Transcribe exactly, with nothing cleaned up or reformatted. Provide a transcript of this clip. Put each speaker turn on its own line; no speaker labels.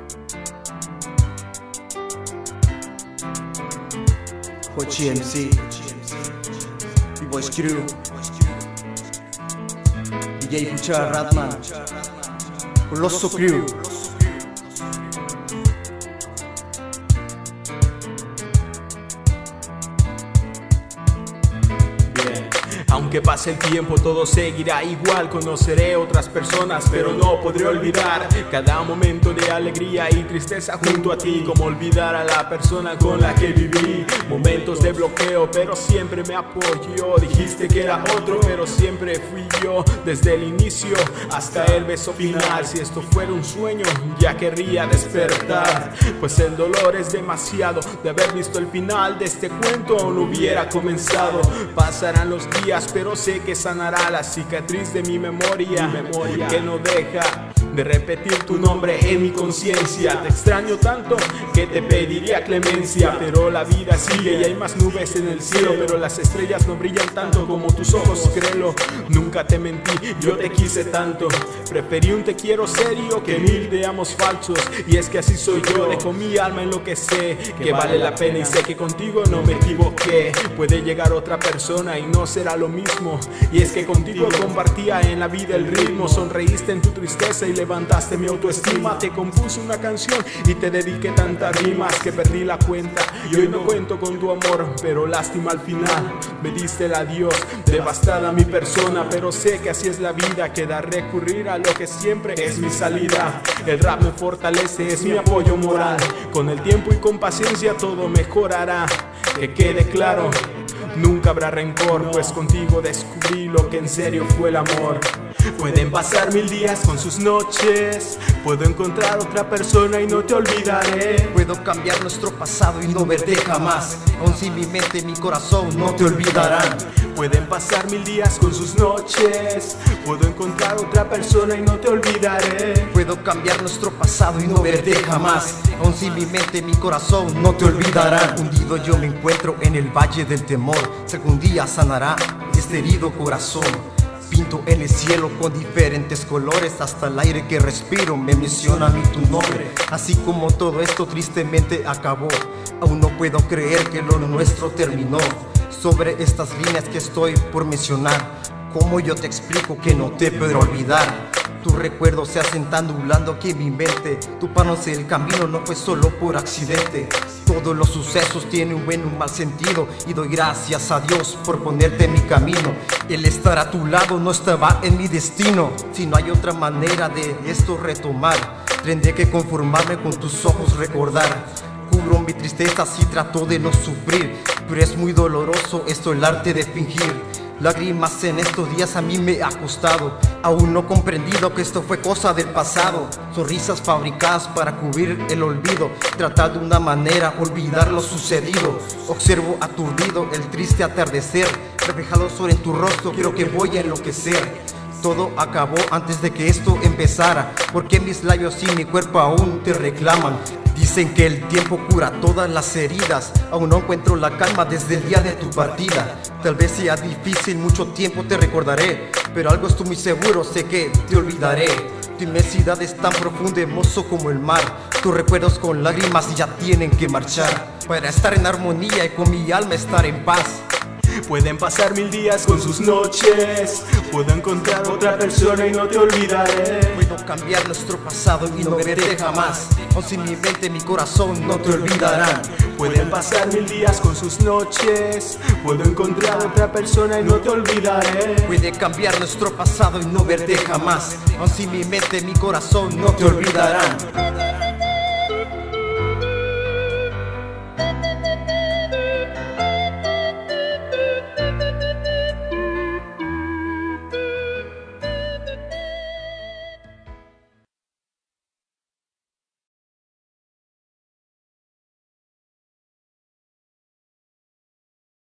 G M C, B-Boys Crew, D J Fuchar Ratman, Colosso Crew.
Aunque pase el tiempo todo seguirá igual. Conoceré otras personas pero no podré olvidar cada momento de alegría y tristeza junto a ti. Como olvidar a la persona con la que viví momentos de bloqueo pero siempre me apoyó. Dijiste que era otro pero siempre fui yo. Desde el inicio hasta el beso final. Si esto fuera un sueño ya querría despertar, pues el dolor es demasiado. De haber visto el final de este cuento no hubiera comenzado. Pasarán los días pero sé que sanará la cicatriz de mi memoria, mi memoria que no deja de repetir tu nombre en mi conciencia. Te extraño tanto que te pediría clemencia, pero la vida sigue y hay más nubes en el cielo, pero las estrellas no brillan tanto como tus ojos, créelo. Nunca te mentí, yo te quise tanto. Preferí un te quiero serio que mil de amos falsos. Y es que así soy yo, dejo mi alma en lo que sé que vale la pena y sé que contigo no me equivoqué. Puede llegar otra persona y no será lo mismo. Y es que contigo compartía en la vida el ritmo. Sonreíste en tu tristeza y levantaste mi autoestima. Te compuse una canción y te dediqué tantas rimas que perdí la cuenta. Y hoy no cuento con tu amor, pero lástima al final. Me diste el adiós, devastada mi persona. Pero sé que así es la vida, queda recurrir a lo que siempre es mi salida. El rap me fortalece, es mi apoyo moral. Con el tiempo y con paciencia todo mejorará. Que quede claro, nunca habrá rencor, pues contigo descubrí lo que en serio fue el amor. Pueden pasar mil días con sus noches, puedo encontrar otra persona y no te olvidaré.
Puedo cambiar nuestro pasado y no verte jamás, aun si mi mente y mi corazón no te olvidarán.
Pueden pasar mil días con sus noches, puedo encontrar otra persona y no te olvidaré.
Puedo cambiar nuestro pasado y no verte jamás, aun si mi mente y mi corazón no te olvidarán. Hundido yo me encuentro en el valle del temor, sé que un día sanará este herido corazón. Pinto en el cielo con diferentes colores, hasta el aire que respiro me menciona a mí tu nombre. Así como todo esto tristemente acabó, aún no puedo creer que lo nuestro terminó. Sobre estas líneas que estoy por mencionar, ¿cómo yo te explico que no te podré olvidar? Tus recuerdos se hacen tan nublando aquí en mi mente. Tu panorama el camino no fue solo por accidente. Todos los sucesos tienen un buen y un mal sentido, y doy gracias a Dios por ponerte en mi camino. El estar a tu lado no estaba en mi destino. Si no hay otra manera de esto retomar, tendré que conformarme con tus ojos recordar. Cubro mi tristeza si trato de no sufrir, pero es muy doloroso esto el arte de fingir. Lágrimas en estos días a mí me ha costado, aún no he comprendido que esto fue cosa del pasado. Sonrisas fabricadas para cubrir el olvido, tratar de una manera olvidar lo sucedido. Observo aturdido el triste atardecer, reflejado sobre tu rostro, creo que voy a enloquecer. Todo acabó antes de que esto empezara, porque mis labios y mi cuerpo aún te reclaman. Dicen que el tiempo cura todas las heridas, aún no encuentro la calma desde el día de tu partida. Tal vez sea difícil, mucho tiempo te recordaré, pero algo estoy muy seguro, sé que te olvidaré. Tu inmensidad es tan profunda, hermoso como el mar. Tus recuerdos con lágrimas ya tienen que marchar, para estar en armonía y con mi alma estar en paz.
Pueden pasar mil días con sus noches, puedo encontrar otra persona y no te olvidaré.
Puedo cambiar nuestro pasado y no verte jamás, aun si mi mente y mi corazón no te olvidarán.
Pueden pasar mil días con sus noches, puedo encontrar otra persona y no te olvidaré.
Puede cambiar nuestro pasado y no verte jamás, aun si mi mente y mi corazón no te olvidarán.